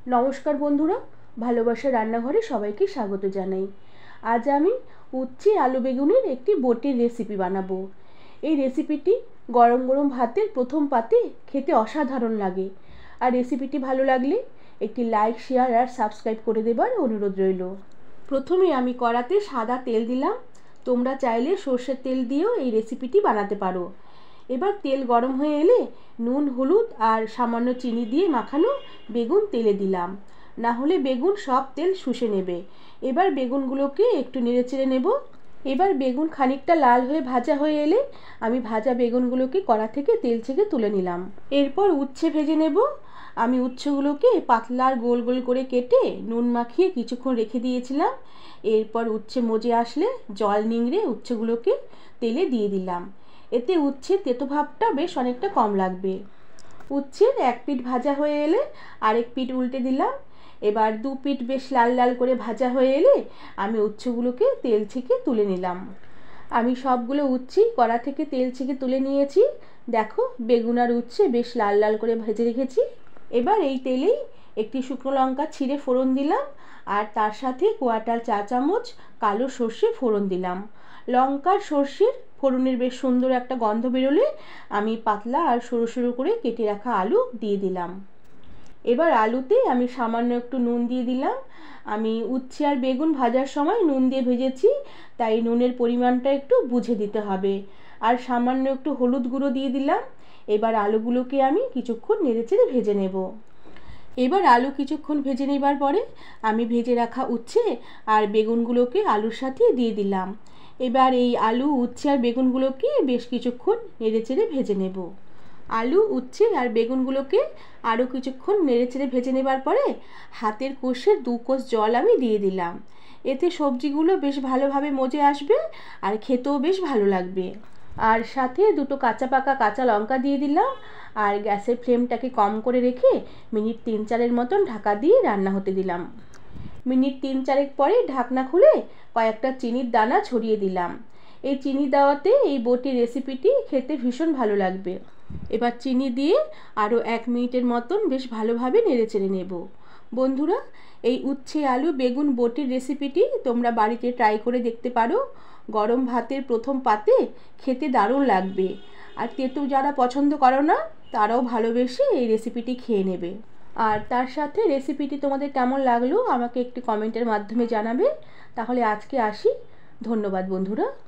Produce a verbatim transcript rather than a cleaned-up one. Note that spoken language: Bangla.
নমস্কার বন্ধুরা, ভালোবাসা রান্নাঘরে সবাইকে স্বাগত জানাই। আজ আমি উচ্ছে আলু বেগুনের একটি বটির রেসিপি বানাবো। এই রেসিপিটি গরম গরম ভাতের প্রথম পাতে খেতে অসাধারণ লাগে। আর রেসিপিটি ভালো লাগলে একটি লাইক, শেয়ার আর সাবস্ক্রাইব করে দেবার অনুরোধ রইল। প্রথমে আমি কড়াতে সাদা তেল দিলাম। তোমরা চাইলে সর্ষের তেল দিয়েও এই রেসিপিটি বানাতে পারো। এবার তেল গরম হয়ে এলে নুন, হলুদ আর সামান্য চিনি দিয়ে মাখানো বেগুন তেলে দিলাম, না হলে বেগুন সব তেল শুষে নেবে। এবার বেগুনগুলোকে একটু নেড়েচেড়ে নেব। এবার বেগুন খানিকটা লাল হয়ে ভাজা হয়ে এলে আমি ভাজা বেগুনগুলোকে কড়া থেকে তেল ছেঁকে তুলে নিলাম। এরপর উচ্ছে ভেজে নেব। আমি উচ্ছেগুলোকে পাতলা আর গোল গোল করে কেটে নুন মাখিয়ে কিছুক্ষণ রেখে দিয়েছিলাম। এরপর উচ্ছে মজে আসলে জল নিংড়ে উচ্ছেগুলোকে তেলে দিয়ে দিলাম। এতে উচ্ছের তেতো ভাবটা বেশ অনেকটা কম লাগবে। উচ্ছের এক পিঠ ভাজা হয়ে এলে আরেক পিঠ উল্টে দিলাম। এবার দু পিঠ বেশ লাল লাল করে ভাজা হয়ে এলে আমি উচ্ছেগুলোকে তেল ছেঁকে তুলে নিলাম। আমি সবগুলো উচ্ছে কড়া থেকে তেল ছেঁকে তুলে নিয়েছি। দেখো, বেগুন আর উচ্ছে বেশ লাল লাল করে ভেজে রেখেছি। এবার এই তেলেই একটি শুকনো লঙ্কা ছিঁড়ে ফোড়ন দিলাম, আর তার সাথে কোয়াটার চা চামচ কালো সর্ষে ফোড়ন দিলাম। লঙ্কার সর্ষের ফোড়নের বেশ সুন্দর একটা গন্ধ বেরোলে আমি পাতলা আর সরু সরু করে কেটে রাখা আলু দিয়ে দিলাম। এবার আলুতে আমি সামান্য একটু নুন দিয়ে দিলাম। আমি উচ্ছে আর বেগুন ভাজার সময় নুন দিয়ে ভেজেছি, তাই নুনের পরিমাণটা একটু বুঝে দিতে হবে। আর সামান্য একটু হলুদ গুঁড়ো দিয়ে দিলাম। এবার আলুগুলোকে আমি কিছুক্ষণ নেড়েচেড়ে ভেজে নেব। এবার আলু কিছুক্ষণ ভেজে নেবার পরে আমি ভেজে রাখা উচ্ছে আর বেগুনগুলোকে আলুর সাথে দিয়ে দিলাম। এবার এই আলু, উচ্ছে আর বেগুনগুলোকে বেশ কিছুক্ষণ নেড়েচেড়ে ভেজে নেব। আলু, উচ্ছে আর বেগুনগুলোকে আরও কিছুক্ষণ নেড়েচেড়ে ভেজে নেবার পরে হাতের কষের দু কোষ জল আমি দিয়ে দিলাম। এতে সবজিগুলো বেশ ভালোভাবে মজে আসবে আর খেতেও বেশ ভালো লাগবে। আর সাথে দুটো কাঁচা পাকা কাঁচা লঙ্কা দিয়ে দিলাম। আর গ্যাসের ফ্লেমটাকে কম করে রেখে মিনিট তিন চারের মতন ঢাকা দিয়ে রান্না হতে দিলাম। মিনিট তিন চারেক পরে ঢাকনা খুলে কয়েকটা চিনির দানা ছড়িয়ে দিলাম। এই চিনি দেওয়াতে এই বটির রেসিপিটি খেতে ভীষণ ভালো লাগবে। এবার চিনি দিয়ে আরও এক মিনিটের মতন বেশ ভালোভাবে নেড়েচেড়ে নেব। বন্ধুরা, এই উচ্ছে আলু বেগুন বটির রেসিপিটি তোমরা বাড়িতে ট্রাই করে দেখতে পারো। গরম ভাতের প্রথম পাতে খেতে দারুণ লাগবে। আর তেতো যারা পছন্দ করো না তারাও ভালোবেসে এই রেসিপিটি খেয়ে নেবে। আর তার সাথে রেসিপিটি তোমাদের কেমন লাগলো আমাকে একটি কমেন্টের মাধ্যমে জানাবে। তাহলে আজকে আসি। ধন্যবাদ বন্ধুরা।